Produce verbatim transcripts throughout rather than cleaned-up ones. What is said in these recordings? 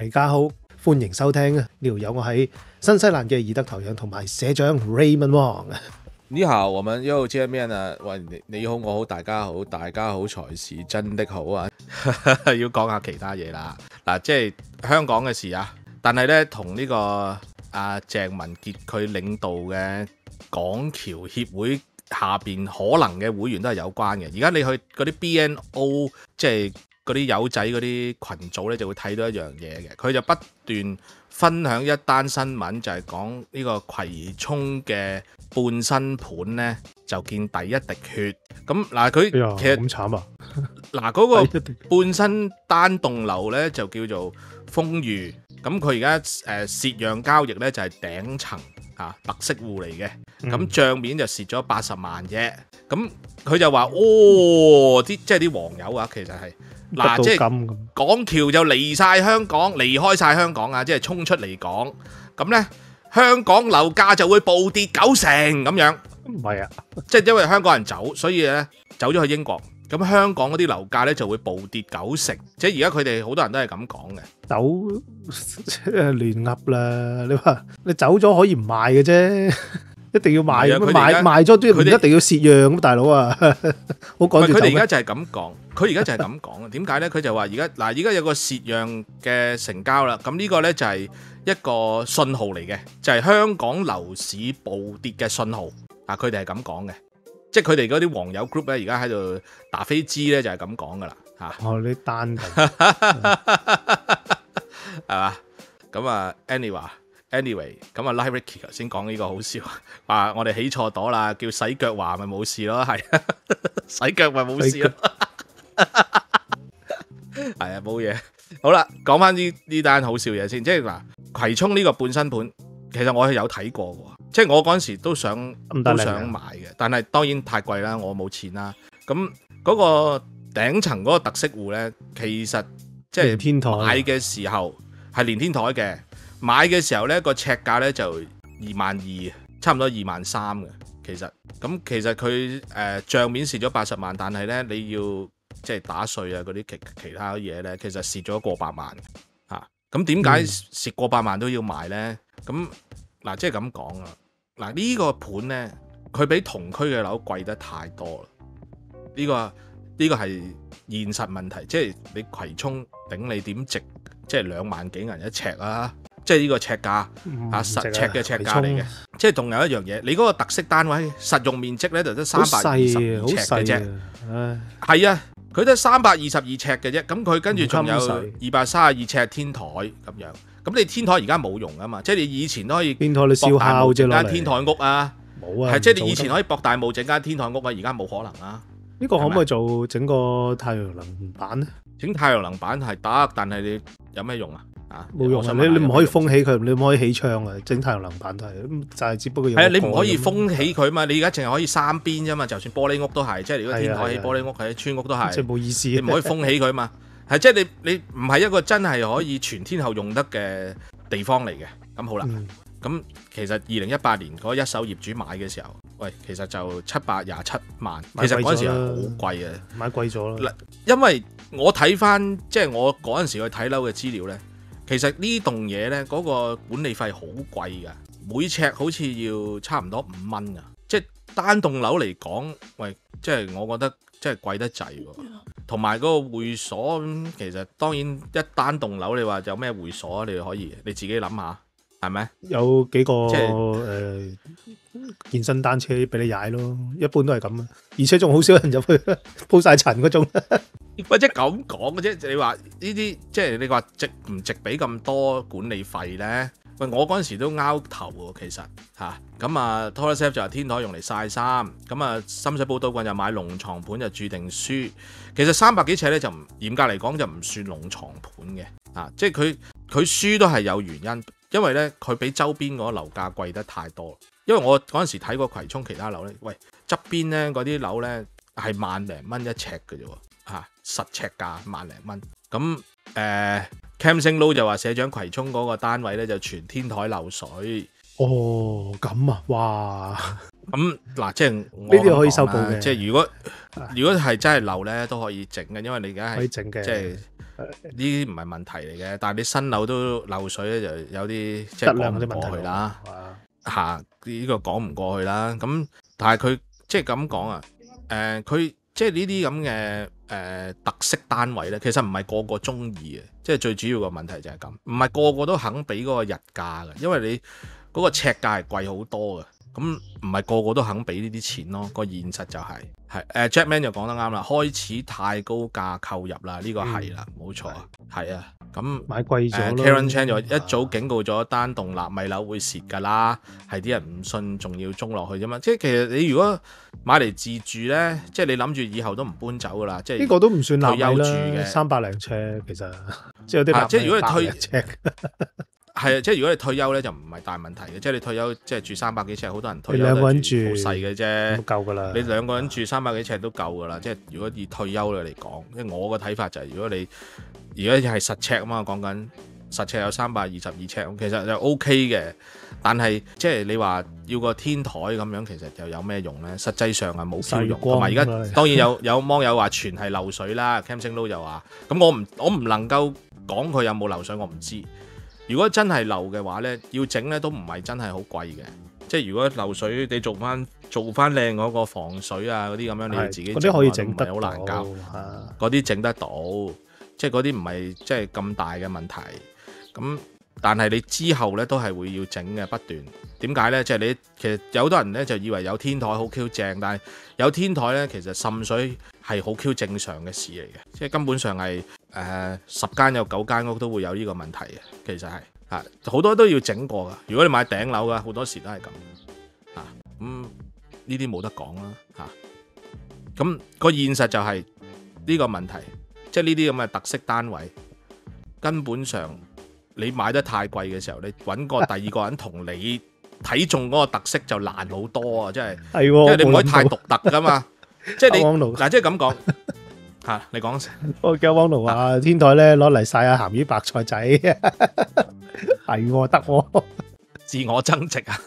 大家好，歡迎收聽啊！呢度有我喺新西蘭嘅義德頭樣同埋社長 Raymond Wong。 你好，我們又見面啦！喂，你你好，我好，大家好，大家好才是真的好啊！要講下其他嘢啦，嗱，即係香港嘅事啊，但係呢，同呢個阿鄭文傑佢領導嘅港僑協會下邊可能嘅會員都係有關嘅。而家你去嗰啲 B N O， 即係嗰啲友仔嗰啲群組咧，就會睇到一樣嘢嘅。佢就不斷分享一單新聞，就係講呢個葵涌嘅半新盤咧，就見第一滴血。咁嗱，佢、哎、其實咁慘啊！嗱，嗰個半新單棟樓咧就叫做豐裕。咁佢而家誒蝕讓交易咧就係頂層啊特色戶嚟嘅。咁、嗯、帳面就蝕咗八十萬啫。咁佢就話：哦，啲即係啲黃友啊，其實係。嗱，即係港僑就離晒香港，離開晒香港啊！即係衝出嚟講，咁呢香港樓價就會暴跌九成咁樣。唔係啊，即係因為香港人走，所以呢走咗去英國，咁香港嗰啲樓價呢就會暴跌九成。即係而家佢哋好多人都係咁講嘅。走即係亂噏啦！你話你走咗可以唔賣嘅啫。一定要賣，賣賣咗都唔一定要蝕讓咁，大佬啊！好講住。佢哋而家就係咁講，佢而家就係咁講啊。點解咧？佢就話而家嗱，而家有個蝕讓嘅成交啦。咁呢個咧就係一個信號嚟嘅，就係香港樓市暴跌嘅信號。啊，佢哋係咁講嘅，即係佢哋嗰啲黃友 group 咧，而家喺度打飛機咧，就係咁講噶啦。嚇！哦，你單㗎，係嘛？咁啊 ，anyway。Anyway， 咁啊 Live Ricky 頭先講呢個好笑，話我哋起錯朵啦，叫洗腳話咪冇事咯，係洗腳咪冇事咯，係啊冇嘢。好啦，講翻呢呢單好笑嘢先，即係嗱葵涌呢個半新盤，其實我係有睇過嘅，即係我嗰陣時都想都想買嘅，但係當然太貴啦，我冇錢啦。咁嗰個頂層嗰個特色戶咧，其實即係買嘅時候係連天台嘅。買嘅時候呢個尺價呢就二萬二，差唔多二萬三嘅。其實咁其實佢誒帳面蝕咗八十萬，但係呢你要即係打稅啊嗰啲其其他嘢呢，其實蝕咗過百萬嚇。咁點解蝕過百萬都要賣呢？咁嗱即係咁講啊。嗱呢個盤呢，佢比同區嘅樓貴得太多啦。呢個呢個係現實問題，即係你葵涌頂你點值，即係兩萬幾銀一尺啊！即係呢個尺價啊，實尺嘅尺價嚟嘅。即係仲有一樣嘢，你嗰個特色單位實用面積咧就得三百二十二尺嘅啫。係啊，佢得三百二十二尺嘅啫。咁佢跟住仲有二百三十二尺天台咁樣。咁你天台而家冇用啊嘛，即係你以前都可以天台你燒烤啫，整間天台屋啊，冇啊，係即係你以前可以博大霧整間天台屋啊，而家冇可能啊。呢個可唔可以做整個太陽能板咧？整太陽能板係得，但係你有咩用啊？冇用啊！你你唔可以封起佢，你唔可以起窗啊！整太陽能板都係，就係只不過係啊！你唔可以封起佢嘛？你而家淨係可以三邊啫嘛，就算玻璃屋都係，即係如果天台起玻璃屋喺村屋都係，即係冇意思。你唔可以封起佢嘛？係即係你你唔係一個真係可以全天候用得嘅地方嚟嘅。咁好啦，咁、嗯、其實二零一八年嗰一手業主買嘅時候，喂，其實就七百廿七萬，其實嗰陣時係好貴啊，買貴咗啦。因為我睇翻即係我嗰陣時去睇樓嘅資料咧。其實呢棟嘢呢，嗰個管理費好貴噶，每尺好似要差唔多五蚊噶，即係單棟樓嚟講，喂，即係我覺得即係貴得滯喎。同埋嗰個會所，其實當然一單棟樓，你話有咩會所，你可以你自己諗下，係咪？有幾個即係誒、呃、健身單車俾你踩咯，一般都係咁啊，而且仲好少人入去鋪晒塵嗰種。或者咁講嘅啫，你話呢啲即係你話值唔值俾咁多管理費咧？喂，我嗰陣時都拗頭喎，其實嚇咁啊。Toilet 就係天台用嚟曬衫，咁啊深水埗道棍就買龍床盤就注定輸。其實三百幾尺咧就唔嚴格嚟講就唔算龍床盤嘅啊，即係佢佢輸都係有原因，因為咧佢比周邊嗰個樓價貴得太多。因為我嗰陣時睇過葵涌其他樓咧，喂側邊咧嗰啲樓咧係萬零蚊一尺嘅啫喎。嚇實尺價萬零蚊，咁誒 Cam Sing Low 就話社長葵涌嗰個單位咧就全天台漏水， 哦，咁啊，哇！ 咁嗱，即係呢呢啲可以修補嘅。 即係如果如果係真係漏咧，都可以整嘅，因為你而家係可以整嘅， 即係呢啲唔係問題嚟嘅。但係你新樓都漏水咧，就有啲即係質量嗰啲問題過去啦。 啊嚇，呢個講唔過去啦。咁但係佢即係咁講啊，誒佢即係呢啲咁嘅誒特色單位咧，其實唔係個個中意嘅。即係最主要個問題就係咁，唔係個個都肯俾嗰個日價嘅，因為你嗰個尺價係貴好多嘅。咁唔係個個都肯俾呢啲錢咯，個現實就係係誒 Jackman 就講得啱啦，開始太高價購入啦，呢個係啦，冇錯，係啊，咁買貴咗咯。 Karen Chan 就一早警告咗單棟納米樓會蝕㗎啦，係啲人唔信，仲要中落去啫嘛。即係其實你如果買嚟自住咧，即係你諗住以後都唔搬走㗎啦，即係呢個都唔算納米退休住嘅啦，三百零尺其實即係有啲納米即係如果你退百零尺。 係啊，即係如果你退休咧就唔係大問題嘅，即係你退休即係住三百幾尺，好多人退休你兩個人住好細嘅啫， 都夠㗎啦。 你兩個人住三百幾尺都夠㗎啦。即係如果以退休嚟講，即係我嘅睇法就係、是，如果你而家係實尺啊嘛，講緊實尺有三百二十二尺，其實就 O K 嘅。但係即係你話要個天台咁樣，其實又有咩用咧？實際上係冇 feel 用。同埋而家當然有有網友話全係漏水啦，Cam Sing Lo 又話，咁我唔我唔能夠講佢有冇漏水，我唔知。如果真係漏嘅話咧，要整咧都唔係真係好貴嘅。即係如果漏水，你做翻做翻靚嗰個防水啊嗰啲咁樣，你要自己嗰啲可以整得好難搞。 啊， 嗰啲整得到，即係嗰啲唔係即係咁大嘅問題。咁但係你之後咧都係會要整嘅，不斷。點解咧？即係你其實有好多人咧就以為有天台好 Q 正，但係有天台咧其實滲水係好 Q 正常嘅事嚟嘅，即係根本上係。誒、呃、十間有九間屋都會有呢個問題嘅，其實係啊好多都要整過㗎。如果你買頂樓嘅，好多時都係咁啊。咁呢啲冇得講啦嚇。咁、啊個現實就係呢個問題，即係呢啲咁嘅特色單位，根本上你買得太貴嘅時候，你揾個第二個人同你睇中嗰個特色就難好多啊！真係， 係因為你唔可以太獨特㗎嘛。即係你嗱，即係咁講。嚇、啊！你講我叫汪奴話天台咧攞嚟曬下鹹魚白菜仔，係喎得喎， 自我增值啊！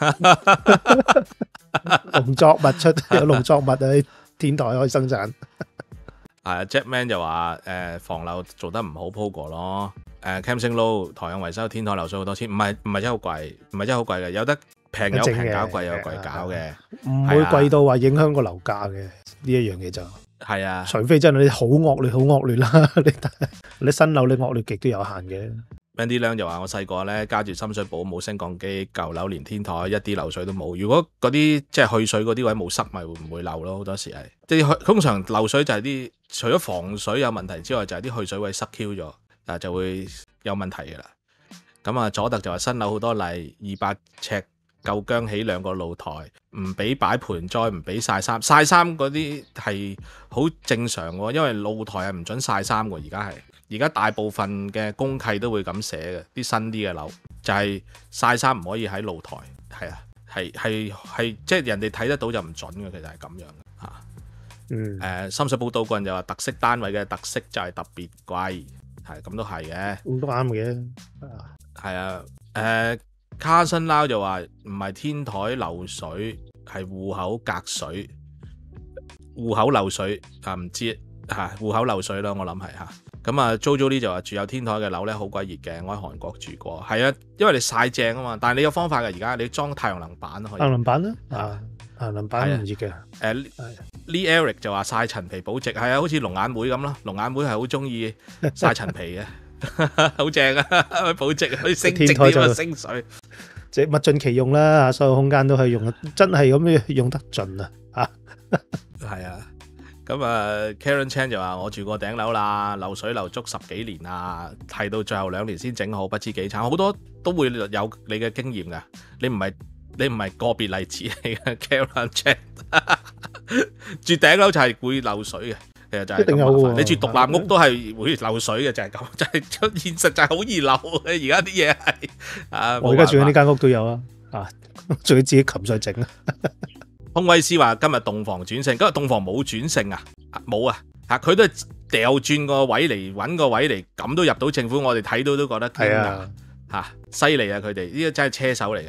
農作物出有農作物喺天台可以生產。 係 Jackman 就話誒、呃、防漏做得唔好鋪過咯。誒 Cam Sing Lo 台陽維修天台漏水好多錢，唔係唔係真係好貴，唔係真係好貴嘅，有得平有平搞，貴有貴搞嘅， 唔會貴到話影響個樓價嘅呢一樣嘢就。 係啊， 除非真係你好惡劣，好惡劣啦！你你新樓你惡劣極都有限嘅。 Andy Lam 就話：我細個咧加住深水埗冇升降機，舊樓連天台一啲漏水都冇。如果嗰啲即係去水嗰啲位冇塞，咪會唔會漏咯？好多時係即係通常漏水就係啲除咗防水有問題之外，就係啲去水位塞 Q 咗，嗱就會有問題嘅啦。咁啊，佐特就話新樓好多例，二百尺。夠姜起兩個露台，唔俾擺盆栽，唔俾曬衫，曬衫嗰啲係好正常喎，因為露台係唔準曬衫喎。而家係而家大部分嘅公契都會咁寫嘅，啲新啲嘅樓就係曬衫唔可以喺露台，係啊，係係係即係人哋睇得到就唔準嘅，其實係咁樣嚇。 嗯， 誒深水埗道個人就話特色單位嘅特色就係特別貴，係咁都係嘅， 咁都啱嘅， 係啊，誒。卡森撈就話唔係天台漏水，係戶口隔水，戶口漏水啊，唔知嚇戶口漏水咯，我諗係嚇。咁啊 JoJo 呢就話住有天台嘅樓咧好鬼熱嘅，我喺韓國住過，係啊，因為你曬正啊嘛。但係你有方法嘅，而家你裝太陽能板可以。太陽能板啦，啊，太陽能板唔熱嘅。誒 Lee Eric 就話曬陳皮保值，係啊，好似龍眼妹咁咯，龍眼妹係好中意曬陳皮嘅。好正啊！可以保值，可以升值啲啊，升水， 即係物盡其用啦，所有空間都可以用，真係咁樣用得盡啊！嚇，係啊，咁啊 ，Karen Chan 就話我住過頂樓啦，漏水漏足十幾年啦，係到最後兩年先整好，不知幾慘。好多都會有你嘅經驗㗎，你唔係你唔係個別例子嚟嘅 ，Karen Chan 住頂樓就係會漏水嘅。就係、一定有喎，你住獨立屋都係會漏水嘅，就係咁，就係現實就係好易漏嘅。而家啲嘢係啊， 我而家住緊呢間屋都有啊，啊，仲要自己擒上整啊。 空威斯話今日洞房轉勝，今日洞房冇轉勝啊，冇啊，嚇佢都係掉轉個位嚟揾個位嚟，咁都入到政府，我哋睇到都覺得係啊，嚇犀利啊！佢哋呢個真係車手嚟嘅，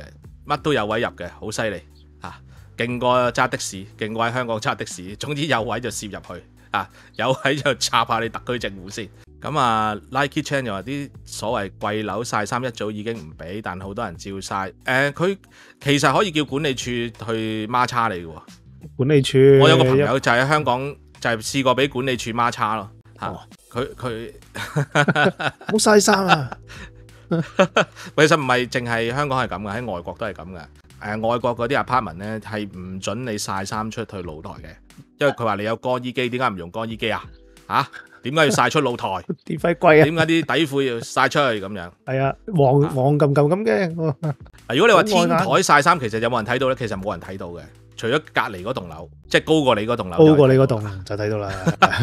乜都有位入嘅，好犀利嚇，勁過揸的士，勁過喺香港揸的士。總之有位就攝入去啊，有位就插下你特區政府先。咁啊 Nike Chan 又話啲所謂貴樓曬衫一早已經唔俾，但好多人照曬。誒，佢其實可以叫管理處去孖叉你嘅喎。管理處，我有個朋友就喺香港就係試過俾管理處孖叉咯嚇。佢佢冇曬衫啊！其實唔係淨係香港係咁嘅，喺外國都係咁嘅。誒，外國嗰啲 apartment 咧係唔準你曬衫出去露台嘅，因為佢話你有乾衣機，點解唔用乾衣機啊？嚇？點解要曬出露台？電費貴啊！點解啲底褲要曬出去咁樣？係啊，黃黃撳撳咁嘅。如果你話天台曬衫，其實有冇人睇到咧？其實冇人睇到嘅，除咗隔離嗰棟樓，即係高過你嗰棟樓。高過你嗰棟就睇到啦。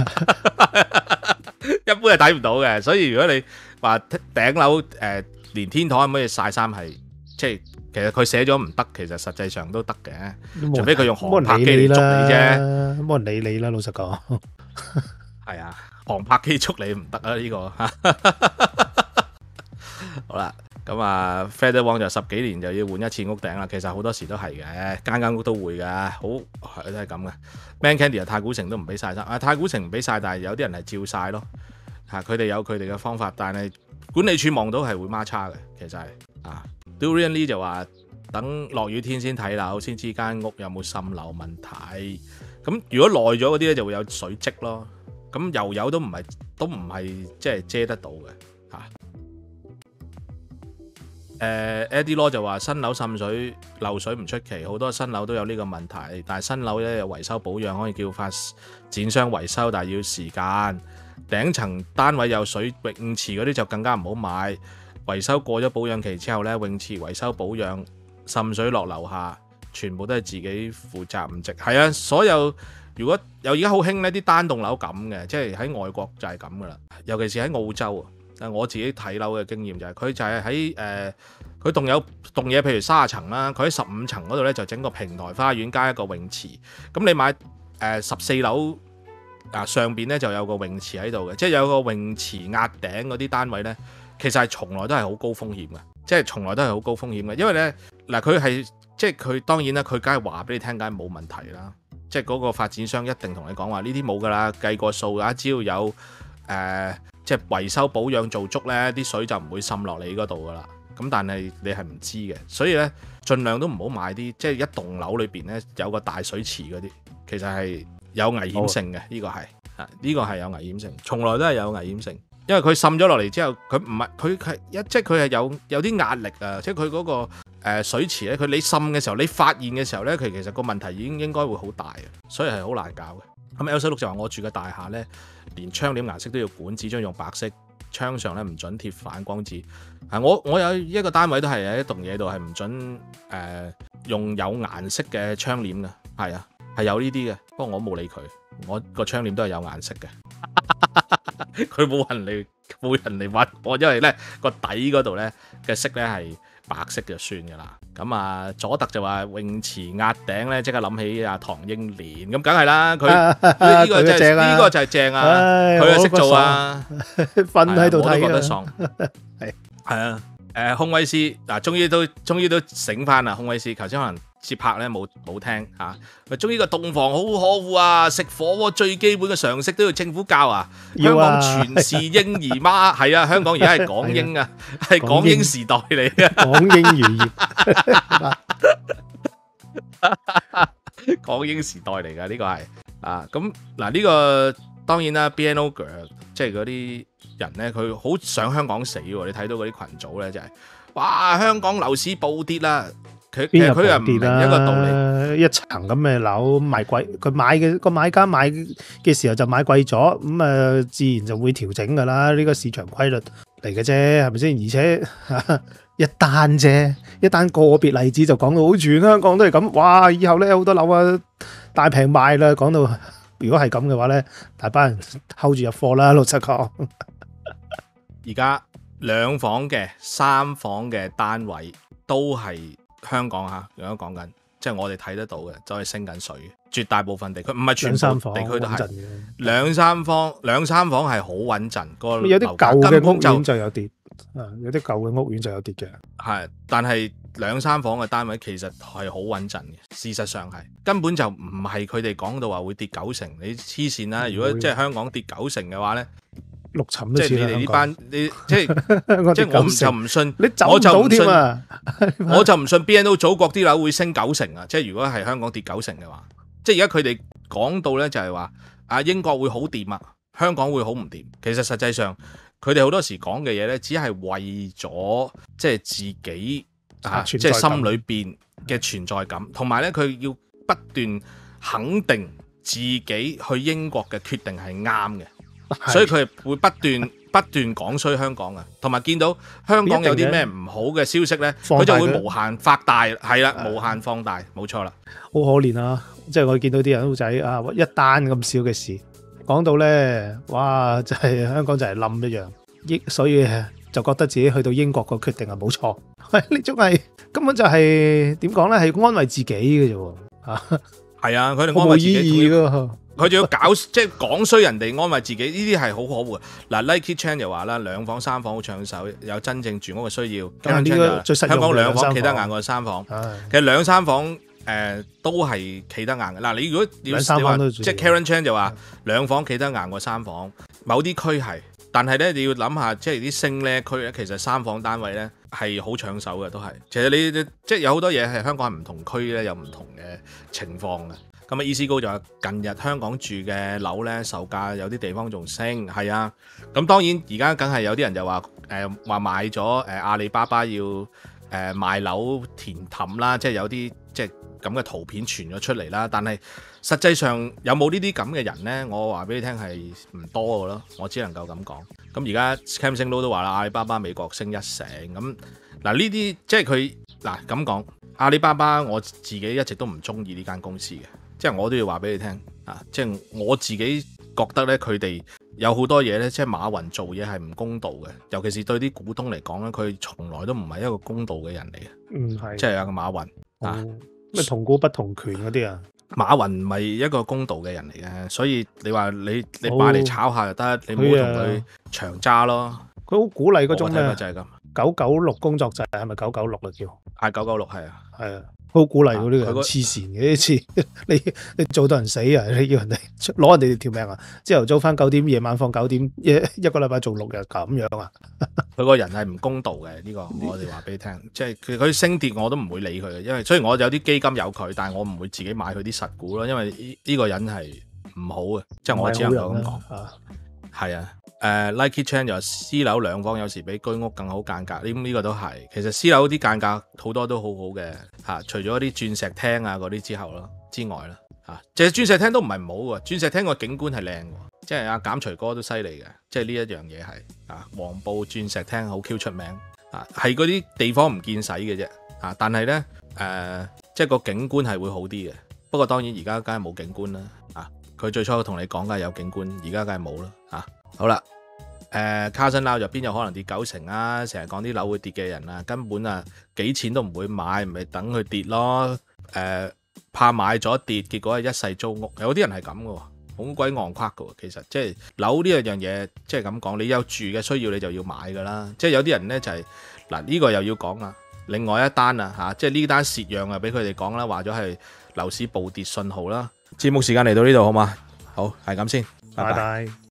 一般係睇唔到嘅，所以如果你話頂樓誒連天台可唔可以曬衫係，即係其實佢寫咗唔得，其實實際上都得嘅，除非佢用航拍機嚟捉你啫。冇人理你啦，老實講。係啊。航拍機捉你唔得啊！呢、這個好啦，咁啊 Feather Wong 就十幾年就要換一次屋頂啦。其實好多時都係嘅，間間屋都會噶，好係都係咁嘅。Man Candy 啊，太古城都唔俾曬衫啊，太古城唔俾曬，但係有啲人係照曬咯。嚇，佢哋有佢哋嘅方法，但係管理處望到係會孖叉嘅，其實係啊。Durian Lee 就話等落雨天先睇樓，先知間屋有冇滲漏問題。咁如果耐咗嗰啲咧，就會有水漬咯。咁油油都唔係都唔係即係遮得到嘅嚇。誒 Eddie Law 就話新樓滲水漏水唔出奇，好多新樓都有呢個問題。但係新樓咧有維修保養，可以叫發展商維修，但係要時間。頂層單位有水泳池嗰啲就更加唔好買。維修過咗保養期之後咧，泳池維修保養滲水落樓下，全部都係自己負責唔值。係啊，所有。如果有而家好興呢啲單棟樓咁嘅，即係喺外國就係咁噶啦。尤其是喺澳洲啊，我自己睇樓嘅經驗就係、是、佢就係喺誒佢棟有棟嘢，譬如三十層啦，佢喺十五層嗰度咧就整個平台花園加一個泳池。咁你買誒十四樓啊上邊咧就有個泳池喺度嘅，即係有個泳池壓頂嗰啲單位咧，其實係從來都係好高風險嘅，即係從來都係好高風險嘅。因為咧嗱，佢係即係佢當然啦，佢梗係話俾你聽，梗係冇問題啦。即係嗰個發展商一定同你講話呢啲冇㗎啦，計個數啊，只要有誒、呃、即係維修保養做足咧，啲水就唔會滲落你嗰度㗎啦。咁但係你係唔知嘅，所以咧盡量都唔好買啲即係一棟樓裏邊咧有個大水池嗰啲，其實係有危險性嘅。呢、呢個係啊，呢個係有危險性，從來都係有危險性，因為佢滲咗落嚟之後，佢唔係佢係一即係佢係有有啲壓力啊，即係佢嗰個。誒水池咧，佢你滲嘅時候，你發現嘅時候咧，佢其實個問題已經應該會好大嘅，所以係好難搞嘅。咁 L 四六就話我住嘅大廈咧，連窗簾顏色都要管，只准用白色，窗上咧唔准貼反光紙。啊，我我有一個單位都係喺一棟嘢度係唔准誒、呃、用有顏色嘅窗簾嘅，係啊，係有呢啲嘅。不過我冇理佢，我個窗簾都係有顏色嘅。佢冇人嚟冇人嚟揾我，因為咧個底嗰度咧嘅色咧係白色就算噶啦。咁啊，佐特就話泳池壓頂咧，即刻諗起阿唐英年，咁梗係啦。佢呢個就係呢個就係正啊，佢又識做啊，瞓喺度睇啊，我都覺得爽。係係啊，誒，空威斯嗱，終於都終於都醒翻啦。空威斯頭先可能接拍咧冇冇聽嚇，佢終於個洞房好可惡啊！食火鍋最基本嘅常識都要政府教啊！香港全是嬰兒媽，係啊！香港而家係港英啊，係港英時代嚟嘅，港英漁業，港英時代嚟㗎呢個係啊！咁嗱呢個當然啦 ，B N O 即係嗰啲人咧，佢好想香港死喎！你睇到嗰啲群組咧就係、是，哇！香港樓市暴跌啦！佢其實佢又唔明一個道理，一層咁嘅樓賣貴，佢買嘅個買家買嘅時候就買貴咗，咁啊自然就會調整噶啦，呢個市場規律嚟嘅啫，係咪先？而且一單啫，一單個別例子就講到好全香港都係咁，哇！以後咧好多樓啊大平賣啦，講到如果係咁嘅話咧，大班人 hold 住入貨啦，老實講。而家兩房嘅、三房嘅單位都係。香港嚇，而家講緊，即係我哋睇得到嘅，就係升緊水。絕大部分地區唔係全部地區都係兩三房，兩三房係好穩陣。個有啲舊嘅屋苑就有跌，啊，有啲舊嘅屋苑就有跌嘅。係，但係兩三房嘅單位其實係好穩陣嘅，事實上係根本就唔係佢哋講到話會跌九成，你黐線啦！如果即係香港跌九成嘅話咧， 六沉都似啦。 即係你哋呢班你即係即係我就唔信， 你走唔到添啊！ 我就唔信 B N O 祖國啲樓會升九成啊！即係如果係香港跌九成嘅話，即係而家佢哋講到咧就係話啊英國會好掂啊，香港會好唔掂。其實實際上佢哋好多時講嘅嘢咧，只係為咗即係自己。啊！即係心裏邊嘅存在感，同埋咧佢要不斷肯定自己去英國嘅決定係啱嘅，所以佢會不斷不斷講衰香港啊，同埋見到香港有啲咩唔好嘅消息咧，佢就會無限放大，係啦，無限放大，冇錯啦， 好可憐啊！即係我見到啲人好仔啊，一單咁少嘅事講到咧，哇！就係香港就係冧一樣，亦所以就覺得自己去到英國個決定係冇錯。呢種係根本就係點講咧？係安慰自己嘅啫，啊，係啊，佢哋安慰自己嘅， 佢仲要搞即係講衰人哋，安慰自己，呢啲係好可惡嘅。嗱 ，Nike Chan 又話啦，兩房三房好搶手，有真正住屋嘅需要。 呢個最實用嘅香港兩房企得硬過三房， 唉其實兩三房誒、呃、都係企得硬嘅。嗱，你如果要你話即係 Karen Chan 就話兩房企得硬過三房，某啲區係。但係咧，你要諗下，即係啲升咧區咧，其實三房單位咧係好搶手嘅，都係。其實你即係有好多嘢係香港係唔同區咧，有唔同嘅情況嘅。咁啊，意思高就話近日香港住嘅樓咧，售價有啲地方仲升，係啊。咁當然而家梗係有啲人就話誒話買咗誒、呃、阿里巴巴要誒、呃、賣樓填氹啦，即係有啲即係咁嘅圖片傳咗出嚟啦。但係實際上有冇呢啲咁嘅人呢？我話俾你聽係唔多嘅咯，我只能夠咁講。咁而家 Cam 升 Low 都話啦，阿里巴巴美國升一成咁嗱，呢啲即係佢嗱咁講，阿里巴巴我自己一直都唔中意呢間公司嘅，即係我都要話俾你聽啊！即係我自己覺得呢，佢哋有好多嘢呢，即係馬雲做嘢係唔公道嘅，尤其是對啲股東嚟講呢，佢從來都唔係一個公道嘅人嚟嘅。嗯，係，即係有個馬雲、哦、啊， 咩同股不同權嗰啲啊？ 馬雲唔係一個公道嘅人嚟嘅，所以你話你你買嚟炒下就得，你唔好同佢長揸咯。 佢好鼓勵嗰種咩？ 就係咁， 九九六工作制係咪九九六啊？叫係九九六係啊， 係啊，好鼓勵嗰啲人黐線嘅呢次，你你做到人死啊！你要人哋攞人哋條命啊！朝頭早翻九點，夜晚放九點，一一個禮拜做六日咁樣啊！ 佢個人係唔公道嘅，呢、這個我哋話俾你聽，即係佢佢升跌我都唔會理佢嘅，因為雖然我有啲基金有佢，但係我唔會自己買佢啲實股咯，因為呢呢個人係唔好嘅，即係我只能夠咁講。係啊，誒 Nike Chan 就話私樓兩房有時比居屋更好間隔，呢、這、呢個都係。其實私樓啲間隔好多都好好嘅嚇，除咗啲鑽石廳啊嗰啲之後咯之外啦嚇，其實鑽石廳都唔係唔好嘅，鑽石廳個景觀係靚嘅。即係阿減除哥都犀利嘅，即係呢一樣嘢係啊，黃埔鑽石廳好 Q 出名啊，係嗰啲地方唔見使嘅啫啊，但係咧誒，即係個景觀係會好啲嘅。不過當然而家梗係冇景觀啦啊，佢最初同你講梗係有景觀，而家梗係冇啦啊。好啦，誒卡森樓入邊有可能跌九成啊，成日講啲樓會跌嘅人啊，根本啊幾錢都唔會買，咪等佢跌咯。誒、呃、怕買咗跌，結果係一世租屋，有啲人係咁嘅喎。好鬼戇誇嘅，其實即係樓呢一樣嘢，即係咁講，你有住嘅需要，你就要買噶啦。即係有啲人呢，就係嗱呢個又要講啦。另外一單啊嚇，即係呢單蝕讓啊，俾佢哋講啦，話咗係樓市暴跌信號啦。節目時間嚟到呢度好嘛？好係咁先，拜拜。拜拜。